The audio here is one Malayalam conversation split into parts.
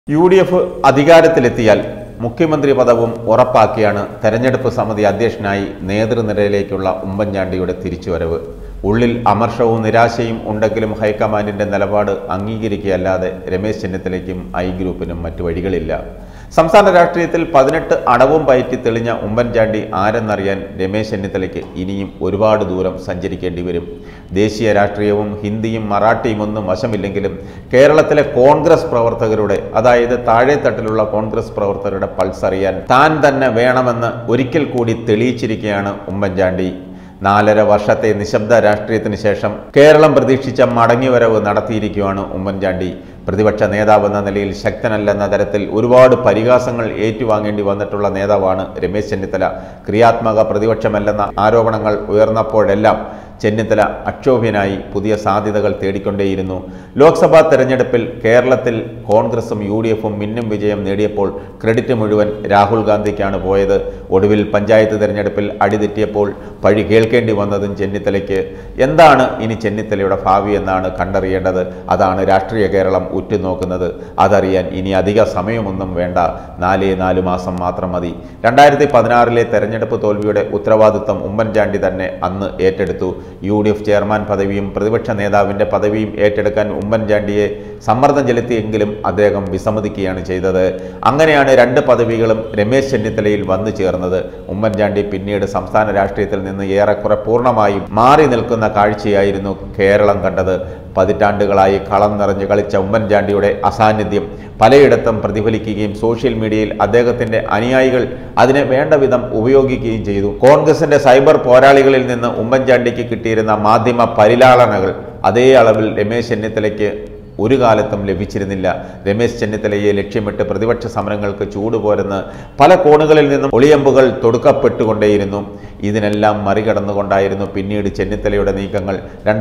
UDF അധികാരത്തിലെത്തിയാൽ മുഖ്യമന്ത്രി പദവും ഉറപ്പാക്കിയാണ് തെരഞ്ഞെടുപ്പ് സമിതി അധ്യക്ഷനായി നേതൃനിരയിലേക്കുള്ള ഉമ്മൻചാണ്ടിയുടെ തിരിച്ചുവരവ്. ഉള്ളിൽ അമർഷവും നിരാശയും ഉണ്ടെങ്കിലും ഹൈക്കമാൻഡിന്റെ നിലപാട് അംഗീകരിക്കുകയല്ലാതെ രമേശ് ചെന്നിത്തലയ്ക്കും ഐ ഗ്രൂപ്പിനും മറ്റു വഴികളില്ല. സംസ്ഥാന രാഷ്ട്രീയത്തിൽ 18 അടവും പയറ്റി തെളിഞ്ഞ ഉമ്മൻചാണ്ടി ആരെന്നറിയാൻ രമേശ് ചെന്നിത്തലയ്ക്ക് ഇനിയും ഒരുപാട് ദൂരം സഞ്ചരിക്കേണ്ടി വരും. ദേശീയ രാഷ്ട്രീയവും ഹിന്ദിയും മറാഠിയും ഒന്നും വശമില്ലെങ്കിലും കേരളത്തിലെ കോൺഗ്രസ് പ്രവർത്തകരുടെ, അതായത് താഴെത്തട്ടിലുള്ള കോൺഗ്രസ് പ്രവർത്തകരുടെ പൾസ് അറിയാൻ താൻ തന്നെ വേണമെന്ന് ഒരിക്കൽ കൂടി തെളിയിച്ചിരിക്കുകയാണ് ഉമ്മൻചാണ്ടി. 4.5 വർഷത്തെ നിശബ്ദ രാഷ്ട്രീയത്തിന് ശേഷം കേരളം പ്രതീക്ഷിച്ച മടങ്ങിവരവ് നടത്തിയിരിക്കുകയാണ് ഉമ്മൻചാണ്ടി. പ്രതിപക്ഷ നേതാവെന്ന നിലയിൽ ശക്തനല്ലെന്ന തരത്തിൽ ഒരുപാട് പരിഹാസങ്ങൾ ഏറ്റുവാങ്ങേണ്ടി വന്നിട്ടുള്ള നേതാവാണ് രമേശ് ചെന്നിത്തല. ക്രിയാത്മക പ്രതിപക്ഷമല്ലെന്ന ആരോപണങ്ങൾ ഉയർന്നപ്പോഴെല്ലാം ചെന്നിത്തല അക്ഷോഭ്യനായി പുതിയ സാധ്യതകൾ തേടിക്കൊണ്ടേയിരുന്നു. ലോക്സഭാ തെരഞ്ഞെടുപ്പിൽ കേരളത്തിൽ കോൺഗ്രസും UDFും മിന്നും വിജയം നേടിയപ്പോൾ ക്രെഡിറ്റ് മുഴുവൻ രാഹുൽ ഗാന്ധിക്കാണ് പോയത്. ഒടുവിൽ പഞ്ചായത്ത് തെരഞ്ഞെടുപ്പിൽ അടിതെറ്റിയപ്പോൾ പഴി കേൾക്കേണ്ടി വന്നതും ചെന്നിത്തലയ്ക്ക്. എന്താണ് ഇനി ചെന്നിത്തലയുടെ ഭാവി എന്നാണ് കണ്ടറിയേണ്ടത്. അതാണ് രാഷ്ട്രീയ കേരളം ഉറ്റുനോക്കുന്നത്. അതറിയാൻ ഇനി അധിക സമയമൊന്നും വേണ്ട. 4 മാസം മാത്രം മതി. 2016 തെരഞ്ഞെടുപ്പ് തോൽവിയുടെ ഉത്തരവാദിത്വം ഉമ്മൻചാണ്ടി തന്നെ അന്ന് ഏറ്റെടുത്തു. UDF ചെയർമാൻ പദവിയും പ്രതിപക്ഷ നേതാവിൻ്റെ പദവിയും ഏറ്റെടുക്കാൻ ഉമ്മൻചാണ്ടിയെ സമ്മർദ്ദം ചെലുത്തിയെങ്കിലും അദ്ദേഹം വിസമ്മതിക്കുകയാണ് ചെയ്തത്. അങ്ങനെയാണ് 2 പദവികളും രമേശ് ചെന്നിത്തലയിൽ വന്നു ചേർന്നത്. ഉമ്മൻചാണ്ടി പിന്നീട് സംസ്ഥാന രാഷ്ട്രീയത്തിൽ നിന്ന് ഏറെക്കുറെ പൂർണ്ണമായും മാറി നിൽക്കുന്ന കാഴ്ചയായിരുന്നു കേരളം കണ്ടത്. പതിറ്റാണ്ടുകളായി കളം നിറഞ്ഞു കളിച്ച ഉമ്മൻചാണ്ടിയുടെ അസാന്നിധ്യം പലയിടത്തും പ്രതിഫലിക്കുകയും സോഷ്യൽ മീഡിയയിൽ അദ്ദേഹത്തിന്റെ അനുയായികൾ അതിനെ വേണ്ട വിധം ഉപയോഗിക്കുകയും ചെയ്തു. കോൺഗ്രസിന്റെ സൈബർ പോരാളികളിൽ നിന്ന് ഉമ്മൻചാണ്ടിക്ക് കിട്ടിയിരുന്ന മാധ്യമ പരിലാളനകൾ അതേ അളവിൽ രമേശ് ചെന്നിത്തലയ്ക്ക് ഒരു കാലത്തും ലഭിച്ചിരുന്നില്ല. രമേശ് ചെന്നിത്തലയെ ലക്ഷ്യമിട്ട് പ്രതിപക്ഷ സമരങ്ങൾക്ക് ചൂടുപോരെന്ന് പല കോണുകളിൽ നിന്നും ഒളിയമ്പുകൾ തൊടുക്കപ്പെട്ടുകൊണ്ടേയിരുന്നു. ഇതിനെല്ലാം മറികടന്നുകൊണ്ടായിരുന്നു പിന്നീട് ചെന്നിത്തലയുടെ നീക്കങ്ങൾ.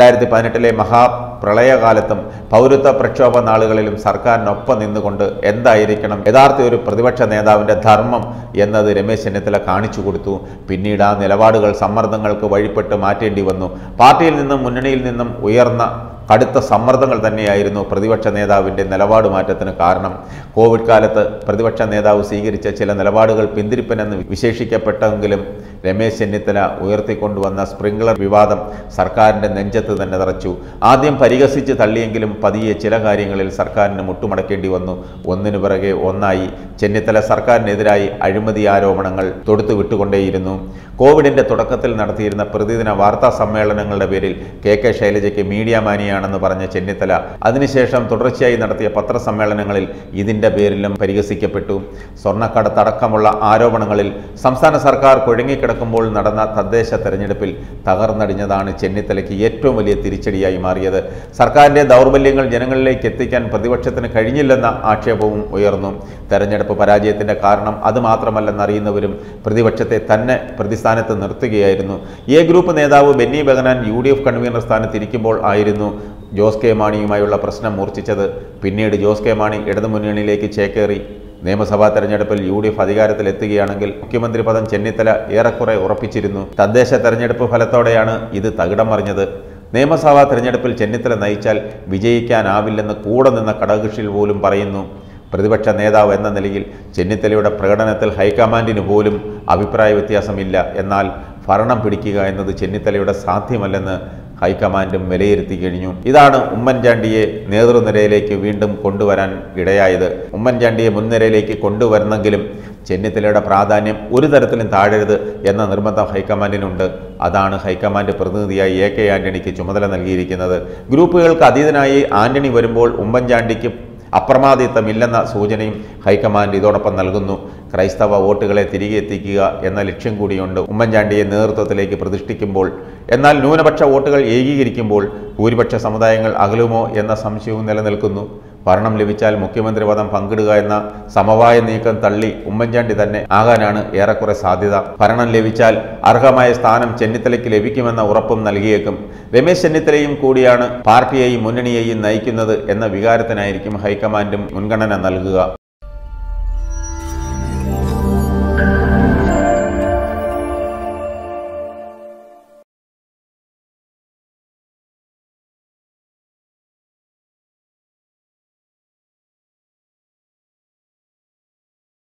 2018 മഹാപ്രളയകാലത്തും പൗരത്വ പ്രക്ഷോഭ നാളുകളിലും സർക്കാരിനൊപ്പം നിന്നുകൊണ്ട് എന്തായിരിക്കണം യഥാർത്ഥ ഒരു പ്രതിപക്ഷ നേതാവിൻ്റെ ധർമ്മം എന്നത് രമേശ് ചെന്നിത്തല കാണിച്ചു കൊടുത്തു. പിന്നീട് ആ നിലപാടുകൾ സമ്മർദ്ദങ്ങൾക്ക് വഴിപ്പെട്ട് മാറ്റേണ്ടി വന്നു. പാർട്ടിയിൽ നിന്നും മുന്നണിയിൽ നിന്നും ഉയർന്ന കടുത്ത സമ്മർദ്ദങ്ങൾ തന്നെയായിരുന്നു പ്രതിപക്ഷ നേതാവിൻ്റെ നിലപാട് മാറ്റത്തിന് കാരണം. കോവിഡ് കാലത്ത് പ്രതിപക്ഷ നേതാവ് സ്വീകരിച്ച ചില നിലപാടുകൾ പിന്തിരിപ്പനെന്ന് വിശേഷിക്കപ്പെട്ടെങ്കിലും രമേശ് ചെന്നിത്തല ഉയർത്തിക്കൊണ്ടുവന്ന സ്പ്രിംഗ്ലർ വിവാദം സർക്കാരിൻ്റെ നെഞ്ചത്ത് തന്നെ തറച്ചു. ആദ്യം പരിഹസിച്ച് തള്ളിയെങ്കിലും പതിയെ ചില കാര്യങ്ങളിൽ സർക്കാരിന് മുട്ടുമടക്കേണ്ടി വന്നു. ഒന്നിനു പിറകെ ഒന്നായി ചെന്നിത്തല സർക്കാരിനെതിരായി അഴിമതി ആരോപണങ്ങൾ തൊടുത്തു വിട്ടുകൊണ്ടേയിരുന്നു. കോവിഡിൻ്റെ തുടക്കത്തിൽ നടത്തിയിരുന്ന പ്രതിദിന വാർത്താ സമ്മേളനങ്ങളുടെ പേരിൽ KK ശൈലജയ്ക്ക് മീഡിയ മാനിയാണെന്ന് പറഞ്ഞ ചെന്നിത്തല അതിനുശേഷം തുടർച്ചയായി നടത്തിയ പത്രസമ്മേളനങ്ങളിൽ ഇതിൻ്റെ പേരിലും പരിഹസിക്കപ്പെട്ടു. സ്വർണ്ണക്കടത്തടക്കമുള്ള ആരോപണങ്ങളിൽ സംസ്ഥാന സർക്കാർ കുഴങ്ങിക്കിടക്കുമ്പോൾ നടന്ന തദ്ദേശ തെരഞ്ഞെടുപ്പിൽ തകർന്നടിഞ്ഞതാണ് ചെന്നിത്തലയ്ക്ക് ഏറ്റവും വലിയ തിരിച്ചടിയായി മാറിയത്. സർക്കാരിൻ്റെ ദൗർബല്യങ്ങൾ ജനങ്ങളിലേക്ക് എത്തിക്കാൻ പ്രതിപക്ഷത്തിന് കഴിഞ്ഞില്ലെന്ന ആക്ഷേപവും ഉയർന്നു. തെരഞ്ഞെടുപ്പ് പരാജയത്തിൻ്റെ കാരണം അതുമാത്രമല്ലെന്നറിയുന്നവരും പ്രതിപക്ഷത്തെ തന്നെ പ്രതിസ്ഥാനത്ത് നിർത്തുകയായിരുന്നു. A ഗ്രൂപ്പ് നേതാവ് ബെന്നി ബെഹനാൻ UDF കൺവീനർ സ്ഥാനത്തിരിക്കുമ്പോൾ ആയിരുന്നു ജോസ് കെ മാണിയുമായുള്ള പ്രശ്നം മൂർച്ഛിച്ചത്. പിന്നീട് ജോസ് കെ മാണി ഇടതുമുന്നണിയിലേക്ക് ചേക്കേറി. നിയമസഭാ തെരഞ്ഞെടുപ്പിൽ UDF അധികാരത്തിലെത്തുകയാണെങ്കിൽ മുഖ്യമന്ത്രി പദം ചെന്നിത്തല ഏറെക്കുറെ ഉറപ്പിച്ചിരുന്നു. തദ്ദേശ തെരഞ്ഞെടുപ്പ് ഫലത്തോടെയാണ് ഇത് തകിടം മറിഞ്ഞത്. നിയമസഭാ തെരഞ്ഞെടുപ്പിൽ ചെന്നിത്തല നയിച്ചാൽ വിജയിക്കാനാവില്ലെന്ന് കൂടെ നിന്ന ഘടകകക്ഷിയിൽ പോലും പറയുന്നു. പ്രതിപക്ഷ നേതാവ് എന്ന നിലയിൽ ചെന്നിത്തലയുടെ പ്രകടനത്തിൽ ഹൈക്കമാൻഡിന് പോലും അഭിപ്രായ വ്യത്യാസമില്ല. എന്നാൽ ഭരണം പിടിക്കുക എന്നത് ചെന്നിത്തലയുടെ സാധ്യമല്ലെന്ന് ഹൈക്കമാൻഡും വിലയിരുത്തി കഴിഞ്ഞു. ഇതാണ് ഉമ്മൻചാണ്ടിയെ നേതൃനിരയിലേക്ക് വീണ്ടും കൊണ്ടുവരാൻ ഇടയായത്. ഉമ്മൻചാണ്ടിയെ മുൻനിരയിലേക്ക് കൊണ്ടുവരണമെങ്കിലും ചെന്നിത്തലയുടെ പ്രാധാന്യം ഒരു തരത്തിലും താഴരുത് എന്ന നിർബന്ധം ഹൈക്കമാൻഡിനുണ്ട്. അതാണ് ഹൈക്കമാൻഡ് പ്രതിനിധിയായി AK ആന്റണിക്ക് ചുമതല നൽകിയിരിക്കുന്നത്. ഗ്രൂപ്പുകൾക്ക് അതീതനായി ആന്റണി വരുമ്പോൾ ഉമ്മൻചാണ്ടിക്ക് അപ്രമാദിത്വമില്ലെന്ന സൂചനയും ഹൈക്കമാൻഡ് ഇതോടൊപ്പം നൽകുന്നു. ക്രൈസ്തവ വോട്ടുകളെ തിരികെ എത്തിക്കുക എന്ന ലക്ഷ്യം കൂടിയുണ്ട് ഉമ്മൻചാണ്ടിയെ നേതൃത്വത്തിലേക്ക് പ്രതിഷ്ഠിക്കുമ്പോൾ. എന്നാൽ ന്യൂനപക്ഷ വോട്ടുകൾ ഏകീകരിക്കുമ്പോൾ ഭൂരിപക്ഷ സമുദായങ്ങൾ അകലുമോ എന്ന സംശയവും നിലനിൽക്കുന്നു. ഭരണം ലഭിച്ചാൽ മുഖ്യമന്ത്രി പദം പങ്കിടുക എന്ന സമവായ നീക്കം തള്ളി ഉമ്മൻചാണ്ടി തന്നെ ആകാനാണ് ഏറെക്കുറെ സാധ്യത. ഭരണം ലഭിച്ചാൽ അർഹമായ സ്ഥാനം ചെന്നിത്തലയ്ക്ക് ലഭിക്കുമെന്ന ഉറപ്പും നൽകിയേക്കും. രമേശ് ചെന്നിത്തലയും കൂടിയാണ് പാർട്ടിയെയും മുന്നണിയെയും നയിക്കുന്നത് എന്ന വികാരത്തിനായിരിക്കും ഹൈക്കമാൻഡും മുൻഗണന നൽകുക.